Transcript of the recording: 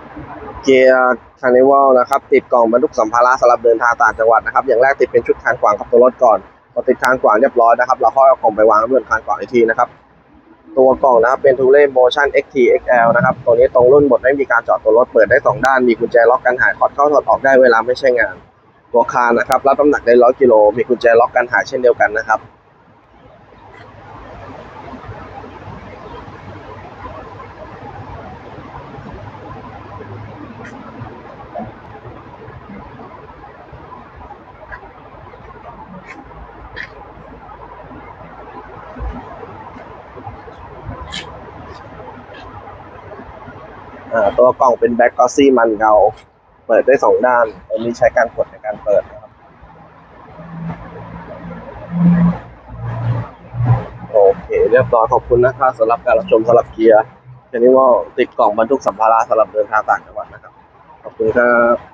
เกียร์คาร์นิวัลนะครับติดกล่องบรรทุกสัมภาระสำหรับเดินทางต่างจังหวัดนะครับอย่างแรกติดเป็นชุดคานขวางกับตัวรถก่อนพอติดคานขวางเรียบร้อยนะครับเราค่อยเอากล่องไปวางบนคานขวางอีกทีนะครับตัวกล่องนะครับเป็น Thule Motion XT XL นะครับตัวนี้ตรงรุ่นหมดไม่มีการเจาะตัวรถเปิดได้2ด้านมีกุญแจล็อกกันหายถอดเข้าถอดออกได้เวลาไม่ใช่งานตัวคานนะครับรับน้ำหนักได้100 กิโลมีกุญแจล็อกกันหายเช่นเดียวกันนะครับตัวกล่องเป็นแบ็กกอซี่มันเงาเปิดได้2ด้านตัวนี้ใช้การกดในการเปิดนะครับโอเคเรียบร้อยขอบคุณนะครับสำหรับการรับชมสำหรับเกียร์คาร์นิวัลติดกล่องบรรทุกสัมภาระสำหรับเดินทางต่างจังหวัดนะครับขอบคุณครับ